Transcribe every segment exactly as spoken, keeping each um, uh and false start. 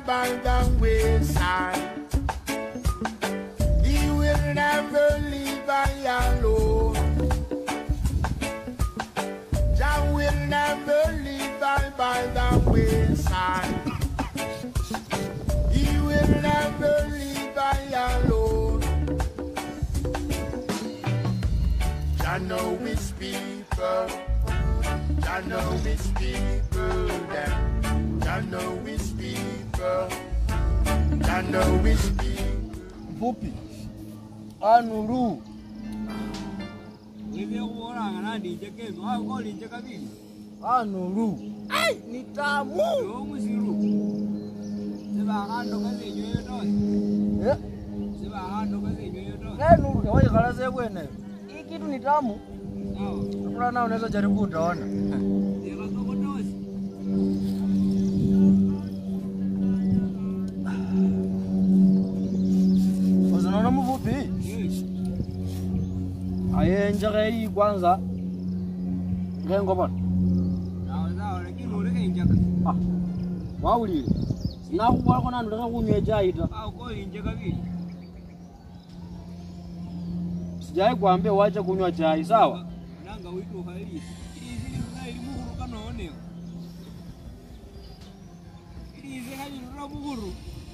by the wayside. He will never leave I alone. Jah will never leave I by the wayside. He will never leave I alone. Jah know his people. Jah know his people. Them. Jah know his people. Jah know his people. Vupi Anuru hivi unaona nani jeke wao goli jeka vile Anuru ai ni tamu yo musiru sema kando kazi nyoyo to eh sema kando kazi nyoyo to nenu wewe kalaze kwene hii kitu ni tamu sawa kuna na unaweza jaribu utaona ndio kama tosi unaona mvupi ayenje hii kwanza ngengo bwana sawa sawa lakini uleke njaka ah wauli na kubwa kona ndaka kunywe chai ta au goli njeka vile sijai kuambia uache kunywa chai sawa nanga wito hali hizi na elimu kana one hizi hali ndio buguru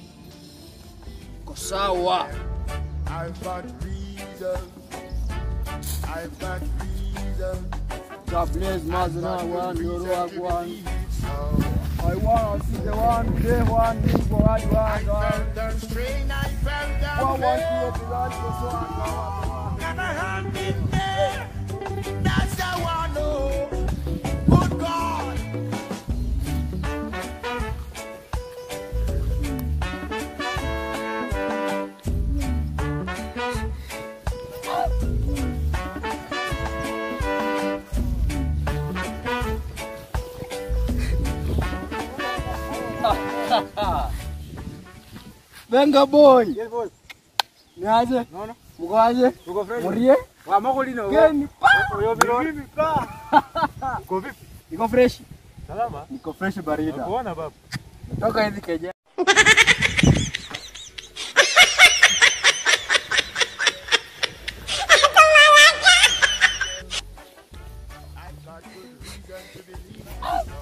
ko sawa I've got reason. I've got reason. God bless Mazana one, Yoruba one. I want to see the one, the one, the one, I the one. felt the strain, I felt the One, one, pain. two, three, And I hand it there. That's how I know. Good God. Venga boy. yes boss Niaje? naona Mkoaje? uko fresh Murie? wa makoli na Geni pa. Oyo biro mimi pa. Uko vipi? Niko fresh. Salama? Niko fresh barida. Unaona baba? Toka hivi keje. I've got good reason to believe so.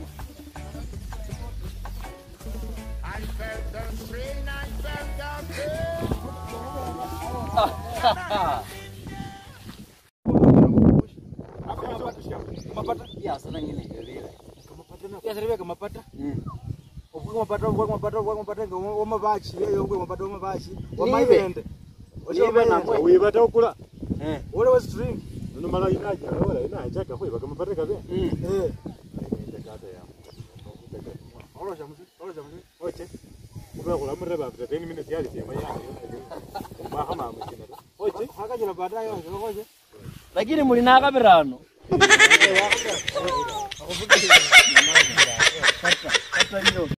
I felt the strain, I felt the pain. Mapata ya sana ngine ile. Kamapata na. Ya sasa kama pata. Mm. Uko mapata, uko mapata, uko mapata ngo mabachi, yo uko mapata mabachi. Wa maibende. Oje na mwe. Uibata ukula. Eh. Ule was string. Ndio mara inaje wala inaachaka kwa kama pata kabe. Mm. Eh. Kata ya. Olo jamuzi, olo jamuzi. Oche. Kwa kula mreba after ten minutes yali sema yake. Ba kama amechina. Oche. Haka jina baadaye ngoje. Lakini mulinaka birano. Kata kata hiyo.